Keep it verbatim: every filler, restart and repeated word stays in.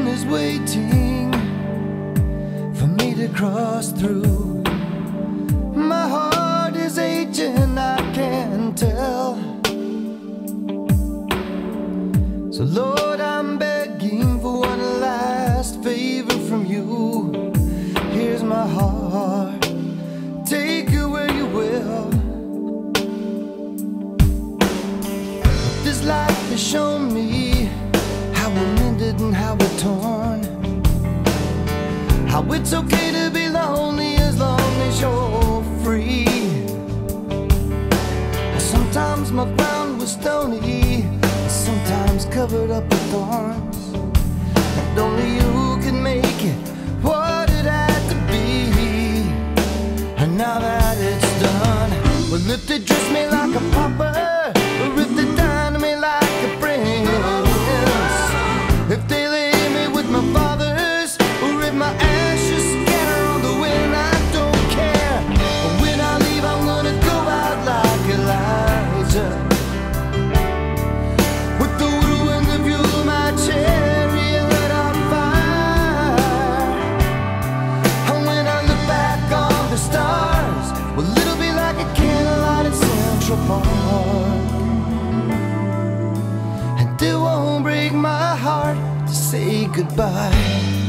is waiting for me to cross through. My heart is aching, I can tell. So Lord, I'm begging for one last favor from you. Here's my heart, take it where you will. This life has shown me how we're mended and how we're torn, how it's okay to be lonely as long as you're free. Sometimes my ground was stony, sometimes covered up with thorns, and only you can make it what it had to be. And now that it's done, well, if they dress me like a pauper, or if they dine me like a prince, if they lay me with my fathers, or if my ashes scatter on the wind, I don't care. But when I leave, I'm gonna go out like Elijah, with the whirlwind to fuel my chariot on fire. And when I look back on the stars, well, it'll be like a candlelight in Central Park. And it won't break my heart to say goodbye.